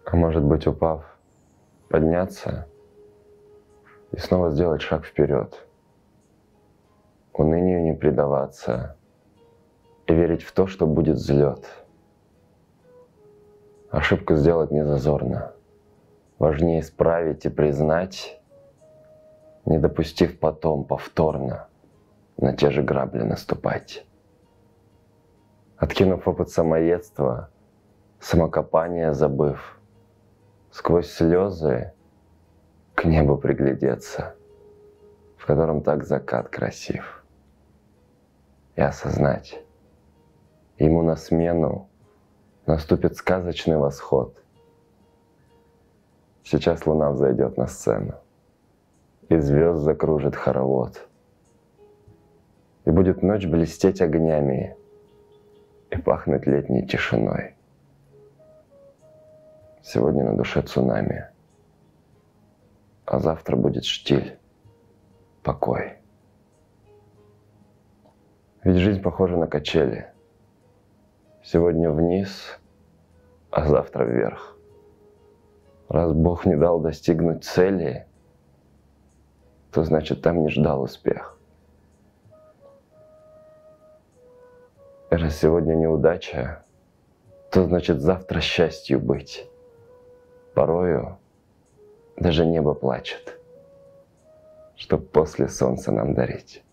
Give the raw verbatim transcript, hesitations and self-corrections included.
А может быть, упав, подняться и снова сделать шаг вперед, унынию не предаваться и верить в то, что будет взлет. Ошибку сделать не зазорно, важнее исправить и признать, не допустив потом повторно на те же грабли наступать. Откинув опыт самоедства, самокопания забыв, сквозь слезы к небу приглядеться, в котором так закат красив, и осознать, ему на смену наступит сказочный восход. Сейчас луна взойдет на сцену, и звезд закружит хоровод, и будет ночь блестеть огнями и пахнуть летней тишиной. Сегодня на душе цунами, а завтра будет штиль, покой. Ведь жизнь похожа на качели. Сегодня вниз, а завтра вверх. Раз Бог не дал достигнуть цели, то значит, там не ждал успех. И раз сегодня неудача, то значит, завтра счастью быть. Порою даже небо плачет, чтоб после солнца нам дарить.